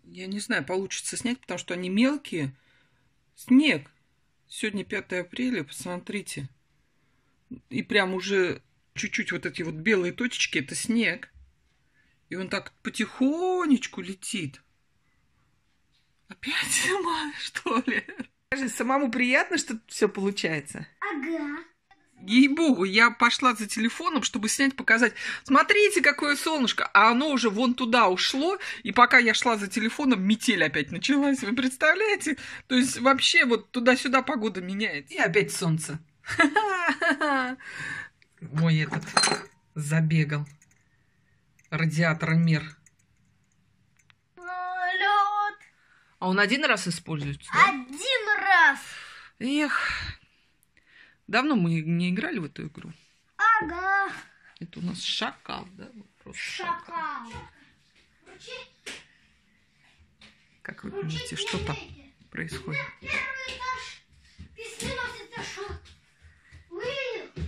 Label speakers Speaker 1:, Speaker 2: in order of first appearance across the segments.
Speaker 1: Я не знаю, получится снять, потому что они мелкие. Снег. Сегодня 5 апреля, посмотрите. И прям уже чуть-чуть вот эти вот белые точечки, это снег. И он так потихонечку летит. Опять зима, что ли? Скажи, самому приятно, что все получается?
Speaker 2: Ага.
Speaker 1: Ей-богу, я пошла за телефоном, чтобы снять, показать. Смотрите, какое солнышко. А оно уже вон туда ушло. И пока я шла за телефоном, метель опять началась. Вы представляете? То есть вообще вот туда-сюда погода меняется. И опять солнце. Мой этот забегал. Радиатор мер.
Speaker 2: Лед.
Speaker 1: А он один раз используется? Да?
Speaker 2: Один раз.
Speaker 1: Эх. Давно мы не играли в эту игру.
Speaker 2: Ага.
Speaker 1: Это у нас шакал, да? Вот просто
Speaker 2: Шакал.
Speaker 1: как вы думаете, что там происходит?
Speaker 2: Первый этаж. Письменный этаж. Вы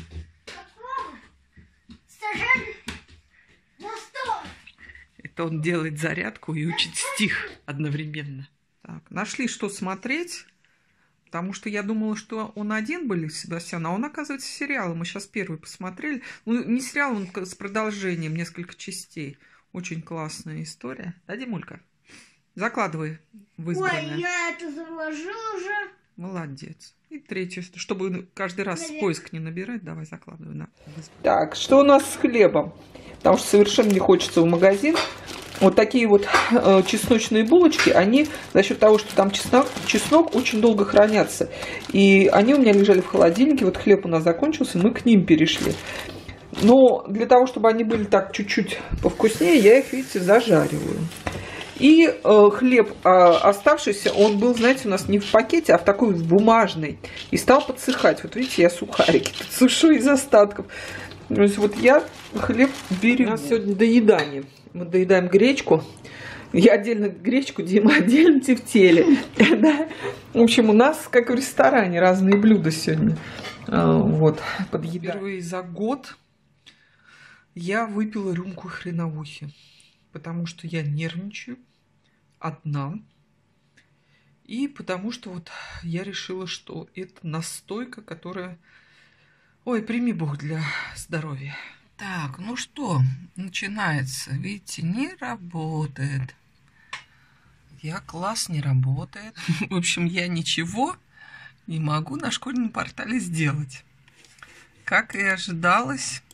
Speaker 2: сажали на стол.
Speaker 1: Это он делает зарядку и учит стих одновременно. Так, нашли, что смотреть. Потому что я думала, что он один был, Себастьян, а он, оказывается, сериал. Мы сейчас первый посмотрели. Ну, не сериал, он с продолжением, несколько частей. Очень классная история. Да, Димулька? Закладывай в избранное.
Speaker 2: Ой, я это заложил уже.
Speaker 1: Молодец. И третью, чтобы каждый раз поиск не набирать, давай закладывай на. Так, что у нас с хлебом? Потому что совершенно не хочется в магазин. Вот такие вот чесночные булочки, они за счет того, что там чеснок очень долго хранятся. И они у меня лежали в холодильнике. Вот хлеб у нас закончился, мы к ним перешли. Но для того, чтобы они были так чуть-чуть повкуснее, я их, видите, зажариваю. И хлеб оставшийся, он был, знаете, у нас не в пакете, а в такой бумажной. И стал подсыхать. Вот видите, я сухарики тут сушу из остатков. То есть вот я хлеб беру. У нас сегодня доедание. Мы доедаем гречку. Я отдельно гречку, Дима отдельно тефтели. В общем, у нас, как в ресторане, разные блюда сегодня. Вот, подъедаем. Впервые за год я выпила рюмку хреновухи. Потому что я нервничаю одна. И потому что вот я решила, что это настойка, которая... Ой, прими Бог для здоровья. Так, ну что, начинается. Видите, не работает. Класс не работает. В общем, я ничего не могу на школьном портале сделать. Как и ожидалось.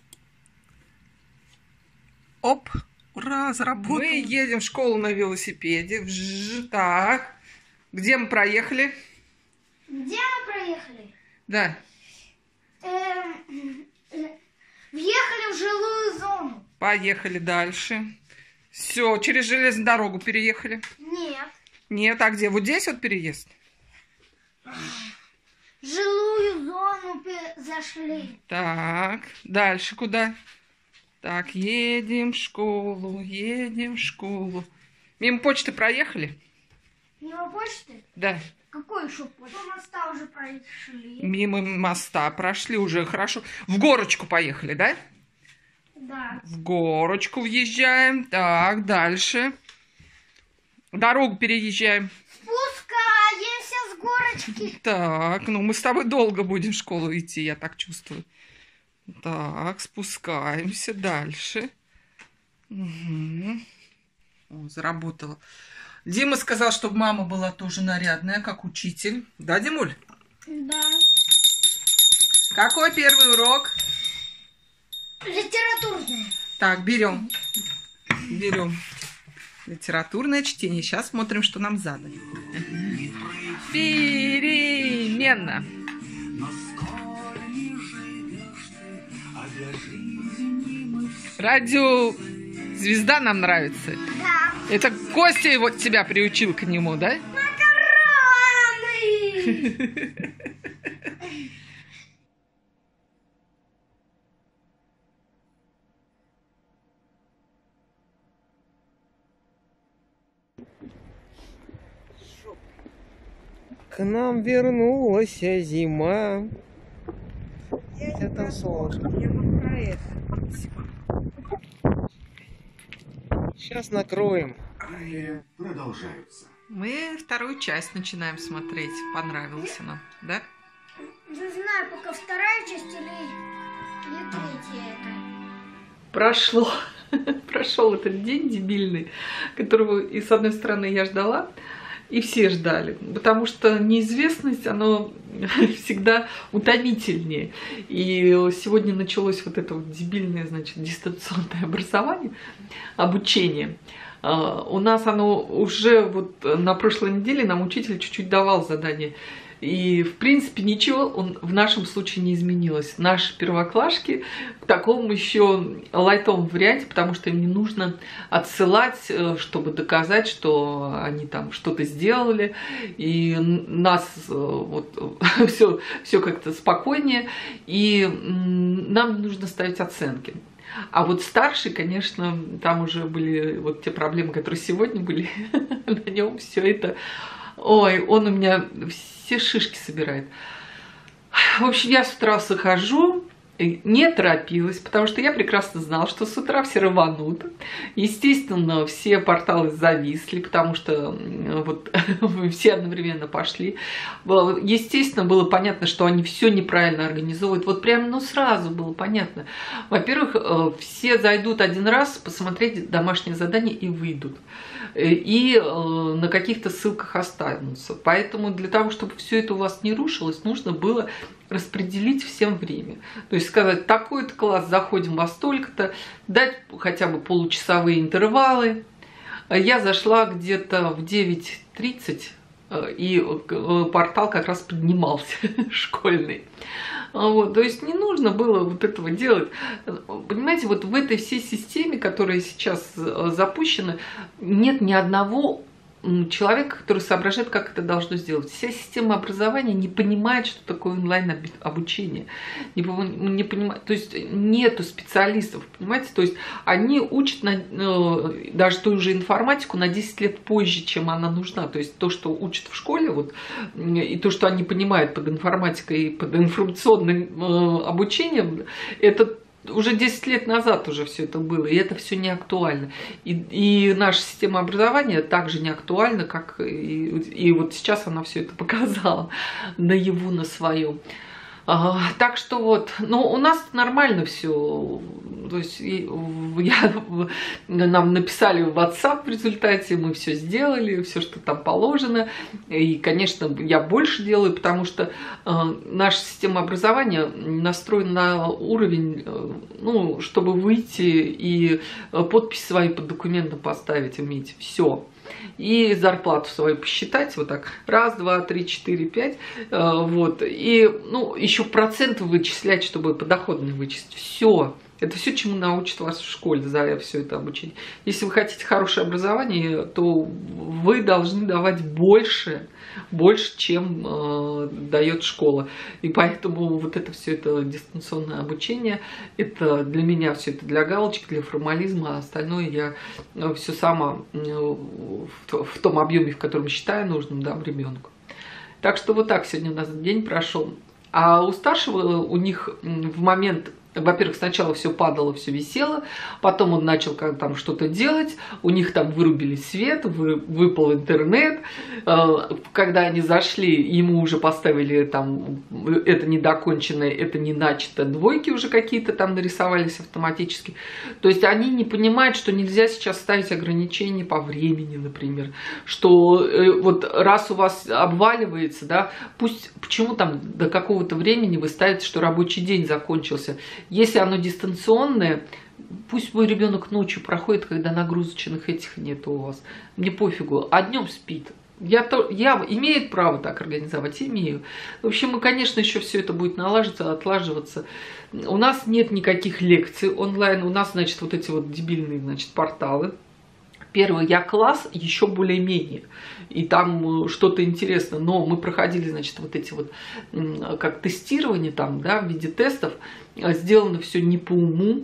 Speaker 1: Оп, ура, заработал. Мы едем в школу на велосипеде. Так, где мы проехали?
Speaker 2: Где мы проехали?
Speaker 1: Да.
Speaker 2: Въехали в жилую зону.
Speaker 1: Поехали дальше. Все, через железную дорогу переехали.
Speaker 2: Нет.
Speaker 1: Нет, а где? Вот здесь вот переезд?
Speaker 2: В жилую зону зашли.
Speaker 1: Так, дальше куда? Так, едем в школу, едем в школу. Мимо почты проехали?
Speaker 2: Мимо почты?
Speaker 1: Да.
Speaker 2: Какой еще почты? Мимо моста уже прошли.
Speaker 1: Мимо моста прошли уже, хорошо. В горочку поехали, да?
Speaker 2: Да.
Speaker 1: В горочку въезжаем. Так, дальше. Дорогу переезжаем.
Speaker 2: Спускаемся с горочки.
Speaker 1: Так, ну мы с тобой долго будем в школу идти, я так чувствую. Так, спускаемся дальше. Угу. О, заработала. Дима сказал, чтобы мама была тоже нарядная, как учитель. Да, Димуль?
Speaker 2: Да.
Speaker 1: Какой первый урок?
Speaker 2: Литературный.
Speaker 1: Так, берем. Берем. Литературное чтение. Сейчас смотрим, что нам задали. Перемена. Радио Звезда нам нравится.
Speaker 2: Да.
Speaker 1: Это Костя вот тебя приучил к нему, да?
Speaker 2: Макароны!
Speaker 3: К нам вернулась зима. Я там солнышко. Сейчас накроем.
Speaker 4: продолжаются.
Speaker 1: Мы вторую часть начинаем смотреть. Понравилась она, да?
Speaker 2: Не знаю, пока вторая часть или третья это.
Speaker 1: Прошел этот день дебильный, которого и с одной стороны я ждала, и все ждали, потому что неизвестность, оно всегда утомительнее. И сегодня началось вот это вот дебильное, значит, дистанционное обучение. У нас оно уже вот на прошлой неделе нам учитель чуть-чуть давал задание. И, в принципе, ничего в нашем случае не изменилось. Наши первоклашки в таком еще лайтовом варианте, потому что им не нужно отсылать, чтобы доказать, что они там что-то сделали. И нас вот все как-то спокойнее. И нам не нужно ставить оценки. А вот старший, конечно, там уже были вот те проблемы, которые сегодня были. На нем все это... Ой, он у меня все шишки собирает. В общем, я с утра захожу, не торопилась, потому что я прекрасно знала, что с утра все рванут. Естественно, все порталы зависли, потому что вот все одновременно пошли. Естественно, было понятно, что они все неправильно организовывают. Вот прям, сразу было понятно. Во-первых, все зайдут один раз посмотреть домашнее задание и выйдут. И на каких-то ссылках останутся. Поэтому для того, чтобы все это у вас не рушилось, нужно было распределить всем время. То есть сказать, такой-то класс, заходим во столько-то, дать хотя бы получасовые интервалы. Я зашла где-то в 9:30, и портал как раз поднимался, школьный. Вот, то есть не нужно было вот этого делать. Понимаете, вот в этой всей системе, которая сейчас запущена, нет ни одного человека, который соображает, как это должно сделать. Вся система образования не понимает, что такое онлайн-обучение. Не понимает, то есть нету специалистов, понимаете? То есть они учат даже ту же информатику на 10 лет позже, чем она нужна. То есть то, что учат в школе, вот, и то, что они понимают под информатикой и под информационным обучением, это уже 10 лет назад уже все это было, и это все не актуально. И наша система образования также не актуальна, как и вот сейчас она все это показала наяву на своем. Так что вот, у нас нормально все. То есть нам написали в WhatsApp в результате, мы все сделали, все, что там положено. И, конечно, я больше делаю, потому что наша система образования настроена на уровень, чтобы выйти и подпись свою под документом поставить, уметь. Все. И зарплату свою посчитать, вот так, 1, 2, 3, 4, 5, вот, и, еще проценты вычислять, чтобы подоходные вычислить, все. Это все, чему научат вас в школе за все это обучение. Если вы хотите хорошее образование, то вы должны давать больше, чем дает школа. И поэтому вот это все это дистанционное обучение, это для меня все это для галочки, для формализма, а остальное я все сама в том объеме, в котором считаю нужным, дам ребенку. Так что вот так сегодня у нас день прошел. А у старшего, у них в момент... Во-первых, сначала все падало, все висело, потом он начал там что-то делать, у них там вырубили свет, выпал интернет, когда они зашли, ему уже поставили там, это недоконченное, это не начато, двойки уже какие-то там нарисовались автоматически. То есть они не понимают, что нельзя сейчас ставить ограничения по времени, например, что вот раз у вас обваливается, да, пусть, почему там до какого-то времени вы ставите, что рабочий день закончился. Если оно дистанционное, пусть мой ребенок ночью проходит, когда нагрузочных этих нет у вас. Мне пофигу, а днем спит. Я имею право так организовать, имею. В общем, конечно, еще все это будет налаживаться, отлаживаться. У нас нет никаких лекций онлайн. У нас, значит, вот эти вот дебильные, значит, порталы. Первый Я-класс еще более-менее, и там что-то интересно, но мы проходили, значит, вот эти вот как тестирование там, да, в виде тестов, сделано все не по уму.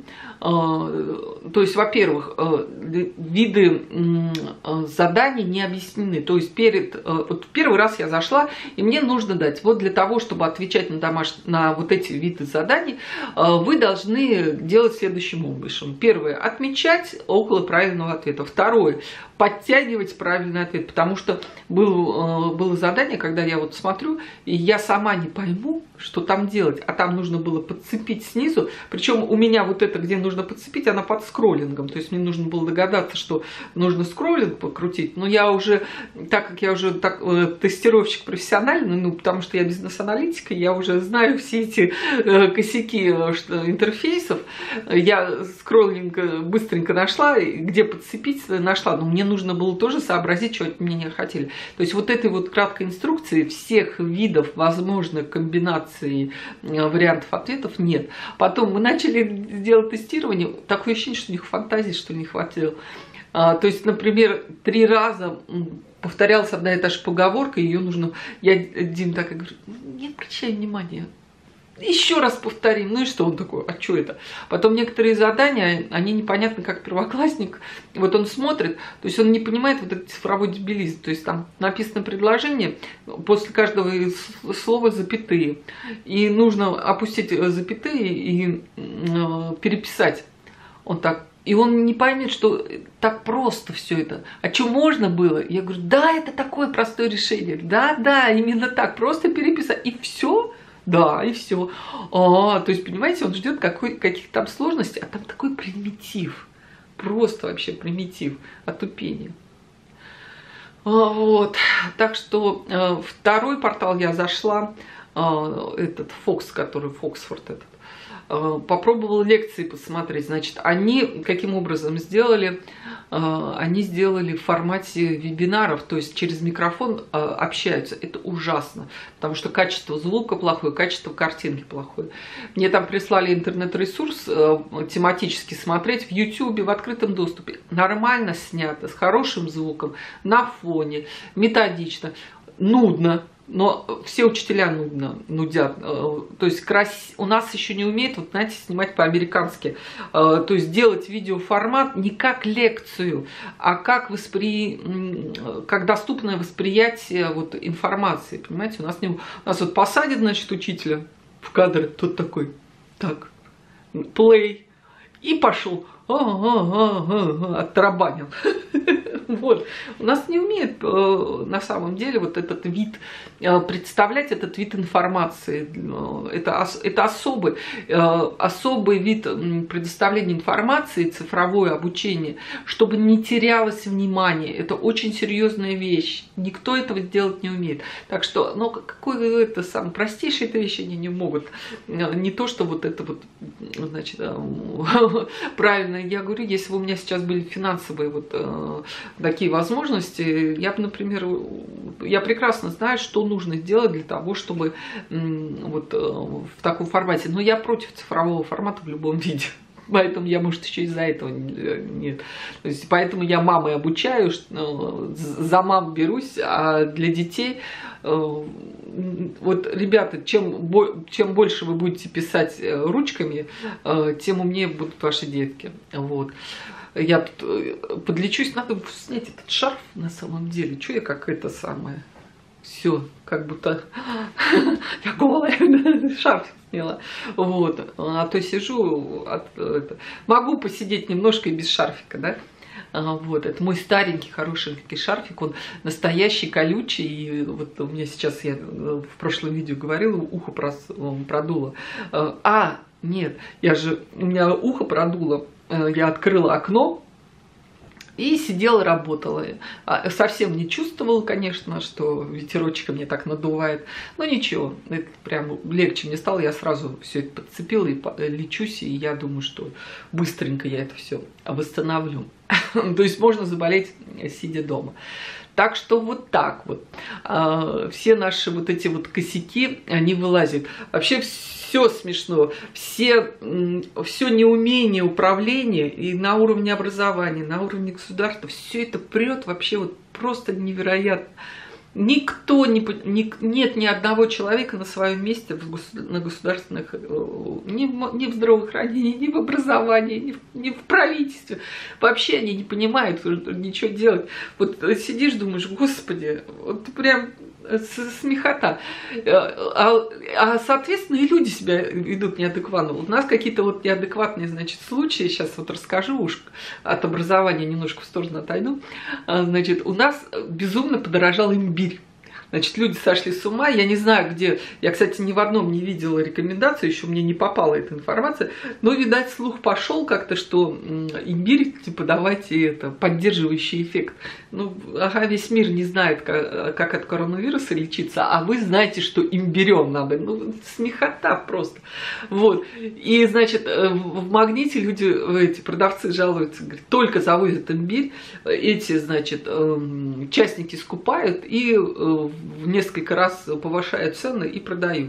Speaker 1: То есть, во-первых, виды заданий не объяснены. То есть вот первый раз я зашла, и мне нужно дать, вот для того, чтобы отвечать на вот эти виды заданий, вы должны делать следующим образом. Первое, отмечать около правильного ответа. Второе, подтягивать правильный ответ, потому что было задание, когда я вот смотрю, и я сама не пойму, что там делать, а там нужно было подцепить снизу, причем у меня вот это, где нужно подцепить, она под скроллингом, то есть мне нужно было догадаться, что нужно скроллинг покрутить, но я уже, так как я уже тестировщик профессиональный, ну, потому что я бизнес-аналитика, я уже знаю все эти косяки интерфейсов, я скроллинг быстренько нашла, где подцепить нашла, но мне нужно было тоже сообразить, что от меня хотели. То есть вот этой вот краткой инструкции всех видов возможных комбинаций вариантов ответов нет. Потом мы начали делать тестирование, такое ощущение, что у них фантазии, что ли, не хватило. То есть, например, 3 раза повторялась одна и та же поговорка, ее нужно... Я Дим так и говорю, не обращай внимания. Еще раз повторим. Ну и что он такой? А что это? Потом некоторые задания, они непонятны, как первоклассник. Вот он смотрит, то есть он не понимает вот этот цифровой дебилизм. То есть там написано предложение, после каждого слова запятые. И нужно опустить запятые и переписать. Он так. И он не поймет, что так просто все это. А что можно было? Я говорю, да, это такое простое решение. Да, именно так. Просто переписать. И все. Да, и все. То есть, понимаете, он ждет каких-то там сложностей, а там такой примитив. Просто вообще примитив, отупение. Вот. Так что второй портал я зашла, этот Фокс, который Фоксфорд этот. Попробовала лекции посмотреть. Значит, они каким образом сделали? Они сделали в формате вебинаров, то есть через микрофон общаются. Это ужасно, потому что качество звука плохое, качество картинки плохое. Мне там прислали интернет-ресурс тематически смотреть в YouTube в открытом доступе. Нормально снято, с хорошим звуком, на фоне, методично, нудно. Но все учителя нудят. То есть у нас еще не умеют, вот, знаете, снимать по-американски. То есть делать видеоформат не как лекцию, а как доступное восприятие вот информации. Понимаете, у нас вот посадят, значит, учителя в кадр, тот такой, так, play, и пошел. Оттарабанил. Вот. У нас не умеет на самом деле вот этот вид представлять, этот вид информации. Это особый вид предоставления информации, цифровое обучение, чтобы не терялось внимание. Это очень серьезная вещь. Никто этого сделать не умеет. Так что, ну, какое это самое простейшие вещи они не могут. Не то, что вот это вот, значит, правильно. Я говорю, если бы у меня сейчас были финансовые вот такие возможности, я бы, например, я прекрасно знаю, что нужно сделать для того, чтобы вот в таком формате. Но я против цифрового формата в любом виде. Поэтому я, может, еще из-за этого нет. То есть, поэтому я мамой обучаю, за мам берусь, а для детей... Вот, ребята, чем больше вы будете писать ручками, тем умнее будут ваши детки. Вот. Я тут подлечусь, надо снять этот шарф на самом деле. Что я как это самое? Все, как будто я голая, шарф сняла. Вот. А то сижу, могу посидеть немножко и без шарфика, да? Вот, это мой старенький, хорошенький шарфик, он настоящий, колючий, и вот у меня сейчас, я в прошлом видео говорила, ухо продуло. Нет, у меня ухо продуло, я открыла окно и сидела, работала. Совсем не чувствовала, конечно, что ветерочек мне так надувает, но ничего, это прям легче мне стало, я сразу все это подцепила и лечусь, и я думаю, что быстренько я это все восстановлю. То есть можно заболеть, сидя дома. Так что вот так вот. Все наши вот эти вот косяки, они вылазят. Вообще все смешно. Все неумение управления и на уровне образования, на уровне государства, все это прет вообще вот просто невероятно. Никто нет ни одного человека на своем месте на государственных, ни в здравоохранении, ни в образовании, ни в правительстве. Вообще они не понимают, ничего делать. Вот сидишь, думаешь, господи, вот прям смехота. Соответственно, и люди себя ведут неадекватно. У нас какие-то вот неадекватные, значит, случаи, сейчас вот расскажу, уж от образования немножко в сторону отойду. Значит, у нас безумно подорожал имбирь. Значит, люди сошли с ума, я не знаю, где, я, кстати, ни в одном не видела рекомендацию, еще мне не попала эта информация, но, видать, слух пошел как-то, что имбирь, типа, давайте это, поддерживающий эффект. Ну, ага, весь мир не знает, как от коронавируса лечиться, а вы знаете, что имбирем надо. Ну, смехота просто. Вот. И, значит, в Магните люди, эти продавцы жалуются, говорят, только завозят имбирь, эти, значит, частники скупают и в несколько раз повышают цены и продают.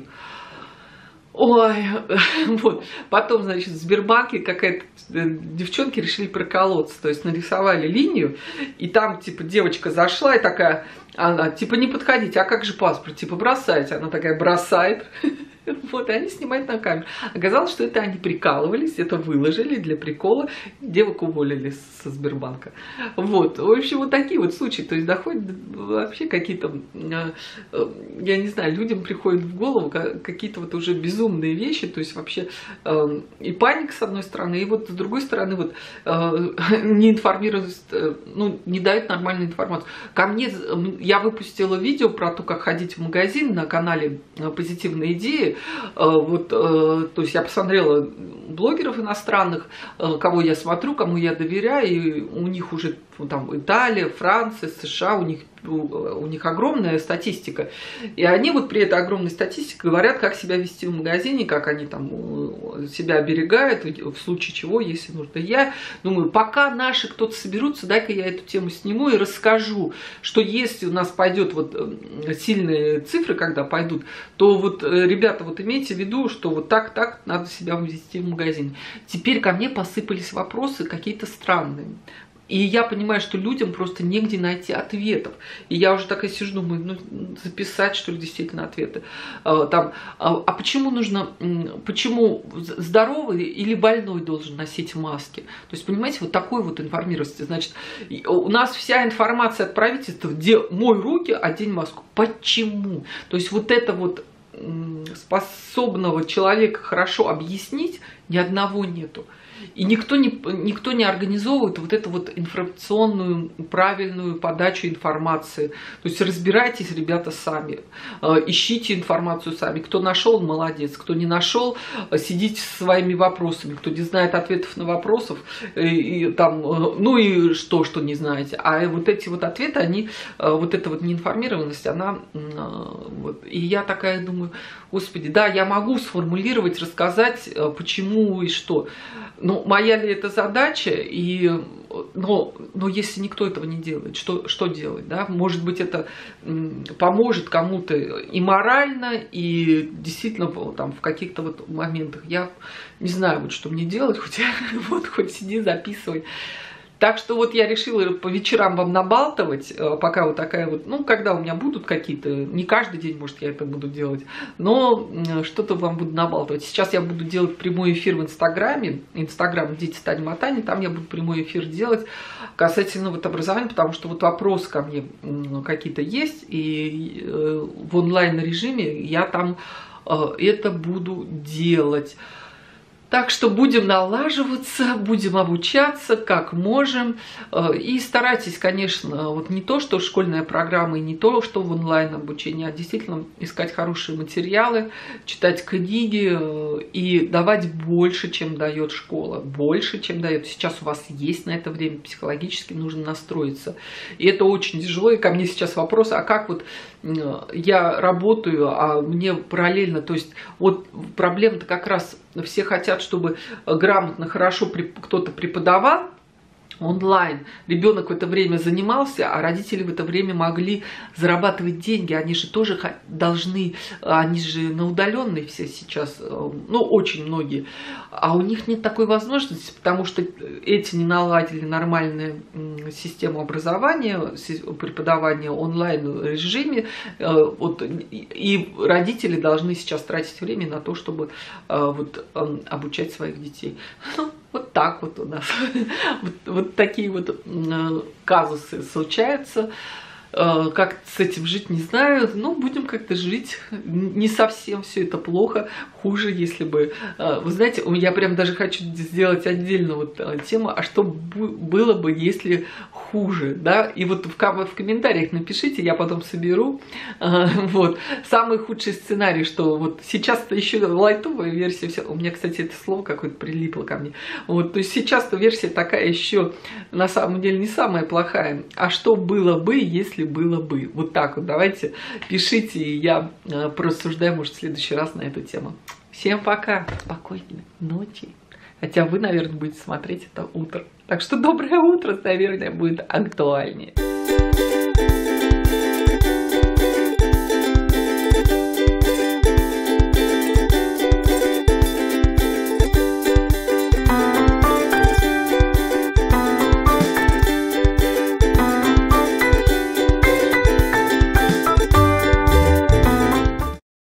Speaker 1: Ой, вот. Потом, значит, в Сбербанке какая-то девчонки решили проколоться, то есть нарисовали линию, и там, типа, девочка зашла и такая, она, типа, не подходите, а как же паспорт, типа, бросайте, она такая бросает. Вот, и они снимают на камеру. Оказалось, что это они прикалывались, это выложили для прикола. Девок уволили со Сбербанка. Вот, в общем, вот такие вот случаи. То есть доходят вообще какие-то, я не знаю, людям приходят в голову какие-то вот уже безумные вещи. То есть вообще и паника с одной стороны, и вот с другой стороны вот не информируют, ну, не дают нормальную информацию. Ко мне, я выпустила видео про то, как ходить в магазин на канале «Позитивные идеи». Вот, то есть я посмотрела блогеров иностранных, кого я смотрю, кому я доверяю, и у них уже там Италия, Франция, США, у них огромная статистика. И они вот при этой огромной статистике говорят, как себя вести в магазине, как они там себя оберегают, в случае чего, если нужно. Я думаю, пока наши кто-то соберутся, дай-ка я эту тему сниму и расскажу, что если у нас пойдет вот сильные цифры, когда пойдут, то вот, ребята, вот имейте в виду, что вот так надо себя вести в магазине. Теперь ко мне посыпались вопросы какие-то странные. И я понимаю, что людям просто негде найти ответов. И я уже так и сижу, думаю, ну, записать, что ли, действительно ответы. Там, почему нужно, почему здоровый или больной должен носить маски? То есть, понимаете, вот такой вот информированности. Значит, у нас вся информация от правительства, где мой руки, одень маску. Почему? То есть, вот это вот способного человека хорошо объяснить ни одного нету. И никто не организовывает вот эту вот информационную, правильную подачу информации. То есть разбирайтесь, ребята, сами. Ищите информацию сами. Кто нашел, молодец. Кто не нашел, сидите со своими вопросами. Кто не знает ответов на вопросы, и там, ну и что не знаете. А вот эти вот ответы, они, вот эта вот неинформированность, она... Вот, и я такая думаю, господи, да, я могу сформулировать, рассказать, почему и что. Ну, моя ли это задача? Но если никто этого не делает, что делать? Да? Может быть, это поможет кому-то и морально, и действительно там, в каких-то вот моментах. Я не знаю, вот, что мне делать, хоть сиди, записывай. Так что вот я решила по вечерам вам набалтывать, пока вот такая вот, ну, когда у меня будут какие-то, не каждый день, может, я это буду делать, но что-то вам буду набалтывать. Сейчас я буду делать прямой эфир в Инстаграме, Инстаграм «Дети Тани Матани», там я буду прямой эфир делать касательно вот образования, потому что вот вопросы ко мне какие-то есть, и в онлайн-режиме я там это буду делать. Так что будем налаживаться, будем обучаться как можем. И старайтесь, конечно, вот не то, что школьная программа, и не то, что в онлайн-обучении, а действительно искать хорошие материалы, читать книги и давать больше, чем дает школа. Больше, чем дает. Сейчас у вас есть на это время, психологически нужно настроиться. И это очень тяжело. И ко мне сейчас вопрос, а как вот я работаю, а мне параллельно, то есть вот проблема-то как раз все хотят, чтобы грамотно, хорошо кто-то преподавал онлайн, ребенок в это время занимался, а родители в это время могли зарабатывать деньги. Они же тоже должны, они же на удаленной все сейчас, ну, очень многие. А у них нет такой возможности, потому что эти не наладили нормальную систему образования, преподавания онлайн режиме. Вот, и родители должны сейчас тратить время на то, чтобы вот, обучать своих детей. Вот так вот у нас. Вот такие вот казусы случаются. Как с этим жить, не знаю. Но будем как-то жить. Не совсем все это плохо. Хуже, если бы... Вы знаете, я прям даже хочу сделать отдельно вот тему, а что было бы, если хуже, да? И вот в комментариях напишите, я потом соберу. Вот. Самый худший сценарий, что вот сейчас-то еще лайтовая версия. У меня, кстати, это слово какое-то прилипло ко мне. Вот. То есть сейчас-то версия такая еще на самом деле не самая плохая. А что было бы, если было бы? Вот так вот. Давайте пишите, и я порассуждаю, может, в следующий раз на эту тему. Всем пока, спокойной ночи. Хотя вы, наверное, будете смотреть это утром. Так что доброе утро, наверное, будет актуальнее.